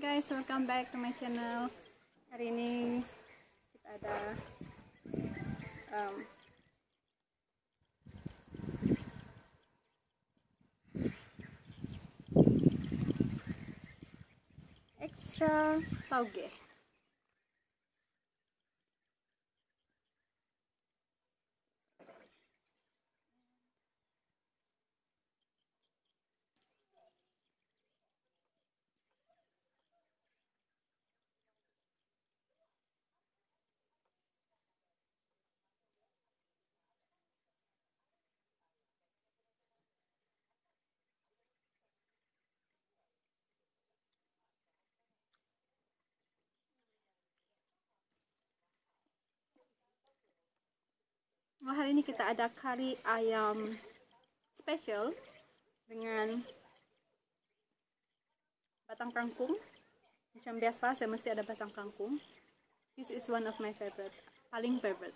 guys, welcome back to my channel. Hari ini kita ada extra tauge. Hari ini kita ada kari ayam special dengan batang kangkung. Macam biasa, saya mesti ada batang kangkung. This is one of my favorite, paling favorite.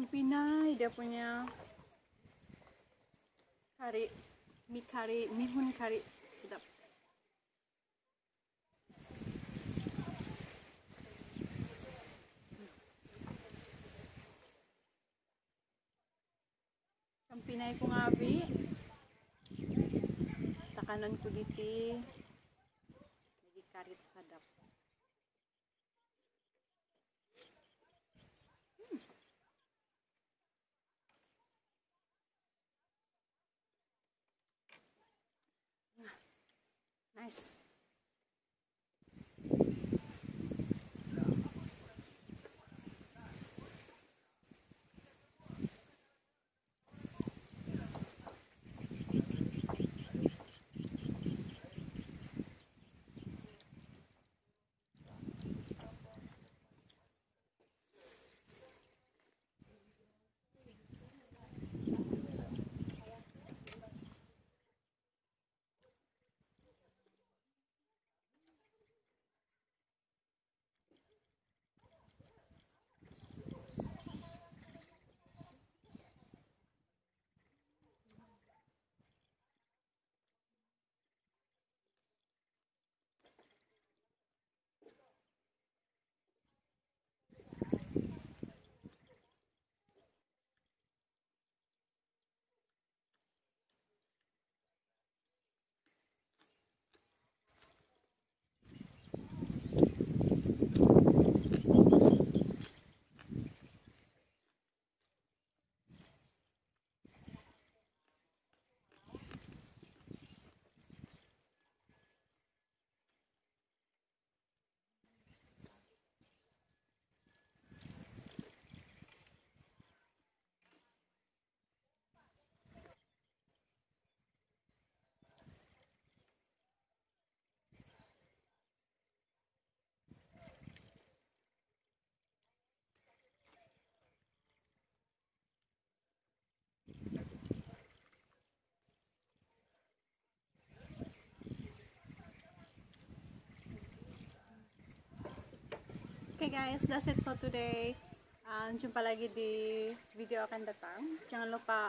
Orang Pinay, dia punya kari, mihun kari, sedap. Ang Pinay ko nga abi, takanan ko diti, lagi kari sadap. Nice. Okay guys, that's it for today. Jumpa lagi di video akan datang. Jangan lupa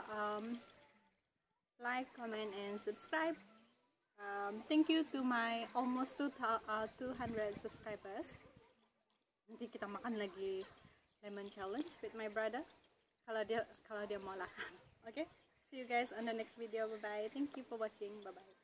like, comment, and subscribe. Thank you to my almost 200 subscribers. Nanti kita makan lagi lemon challenge with my brother. Kalau dia mau lah. Okay, see you guys on the next video. Bye bye. Thank you for watching. Bye bye.